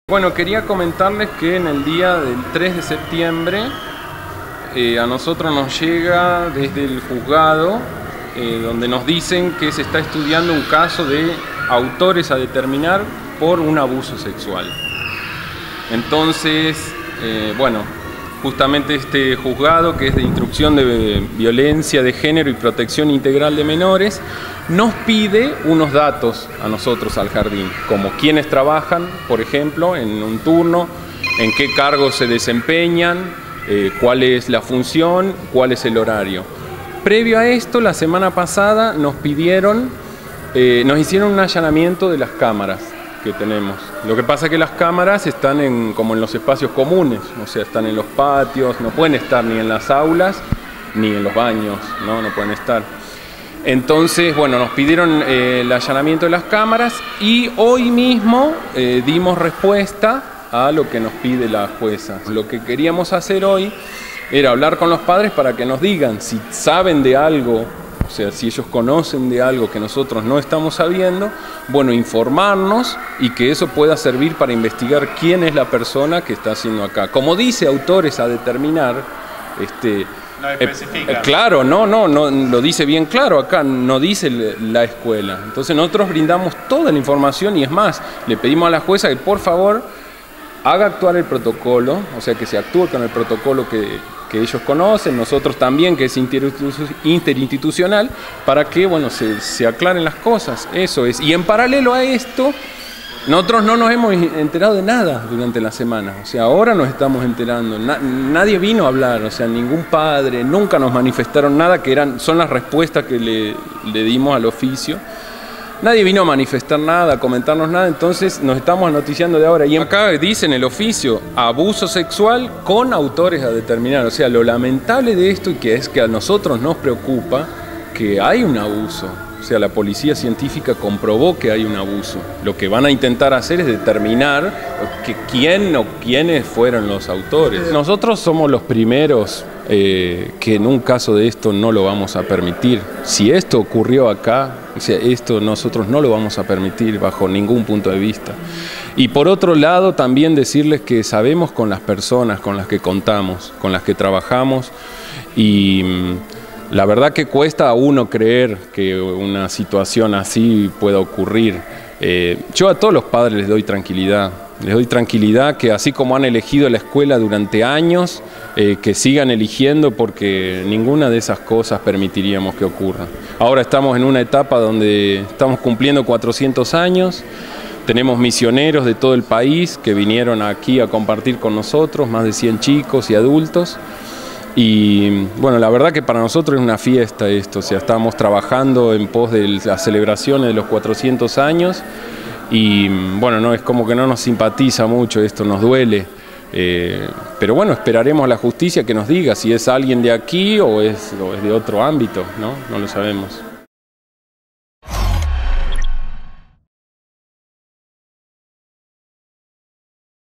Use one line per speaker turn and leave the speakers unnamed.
Bueno, quería comentarles que en el día del 3 de septiembre a nosotros nos llega desde el juzgado donde nos dicen que se está estudiando un caso de autores a determinar por un abuso sexual. Entonces, bueno, justamente este juzgado, que es de instrucción de violencia de género y protección integral de menores, nos pide unos datos a nosotros, al jardín, como quiénes trabajan, por ejemplo, en un turno, en qué cargos se desempeñan, cuál es la función, cuál es el horario. Previo a esto, la semana pasada nos hicieron un allanamiento de las cámaras que tenemos. Lo que pasa es que las cámaras están como en los espacios comunes, o sea, están en los patios, no pueden estar ni en las aulas ni en los baños, no pueden estar. Entonces, bueno, nos pidieron el allanamiento de las cámaras y hoy mismo dimos respuesta a lo que nos pide la jueza. Lo que queríamos hacer hoy era hablar con los padres para que nos digan si saben de algo, o sea, si ellos conocen de algo que nosotros no estamos sabiendo, bueno, informarnos y que eso pueda servir para investigar quién es la persona que está haciendo acá. Como dice autores a determinar,
no especifica.
Claro, no, lo dice bien claro acá, no dice la escuela. Entonces nosotros brindamos toda la información y es más, le pedimos a la jueza que por favor haga actuar el protocolo, o sea, que se actúe con el protocolo que ellos conocen, nosotros también, que es interinstitucional, para que, bueno, se aclaren las cosas, eso es. Y en paralelo a esto, nosotros no nos hemos enterado de nada durante la semana, o sea, ahora nos estamos enterando, nadie vino a hablar, o sea, ningún padre, nunca nos manifestaron nada, son las respuestas que le dimos al oficio. Nadie vino a manifestar nada, a comentarnos nada, entonces nos estamos noticiando de ahora. Y acá dice en el oficio, abuso sexual con autores a determinar. O sea, lo lamentable de esto y que es que a nosotros nos preocupa que hay un abuso. O sea, la policía científica comprobó que hay un abuso. Lo que van a intentar hacer es determinar quién o quiénes fueron los autores. Nosotros somos los primeros que en un caso de esto no lo vamos a permitir. Si esto ocurrió acá, o sea, esto nosotros no lo vamos a permitir bajo ningún punto de vista. Y por otro lado, también decirles que sabemos con las personas con las que contamos, con las que trabajamos, y la verdad que cuesta a uno creer que una situación así pueda ocurrir. Yo a todos los padres les doy tranquilidad que así como han elegido la escuela durante años, que sigan eligiendo, porque ninguna de esas cosas permitiríamos que ocurra. Ahora estamos en una etapa donde estamos cumpliendo 400 años, tenemos misioneros de todo el país que vinieron aquí a compartir con nosotros, más de 100 chicos y adultos. Y bueno, la verdad que para nosotros es una fiesta esto, o sea, estamos trabajando en pos de las celebraciones de los 400 años y bueno, no, es como que no nos simpatiza mucho esto, nos duele, pero bueno, esperaremos a la justicia que nos diga si es alguien de aquí o es de otro ámbito, no lo sabemos.